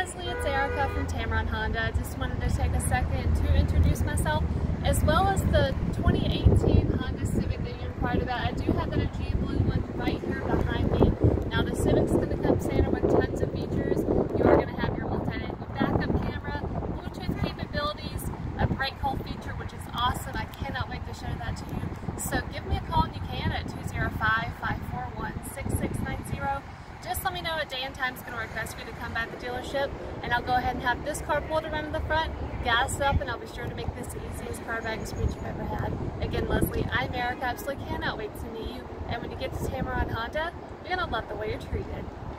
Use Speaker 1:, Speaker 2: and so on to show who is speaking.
Speaker 1: Leslie, it's Erika from Tameron Honda. I just wanted to take a second to introduce myself, as well as the 2018 Honda Civic that you inquired about. I do have that G blue one right here behind me. Now the Civic's going to come standard with tons of features. You are going to have your multi-angle backup camera, Bluetooth capabilities, a brake hold feature, which is awesome. I cannot wait to show that to you. So give me a call and you can at 205-541-6690. Just let me know what day and time is going to work best for you to come by the dealership, and I'll go ahead and have this car pulled around in the front, gas up, and I'll be sure to make this the easiest car buying experience you've ever had. Again, Leslie, I'm Erika. Absolutely cannot wait to meet you. And when you get to Tameron Honda, you're going to love the way you're treated.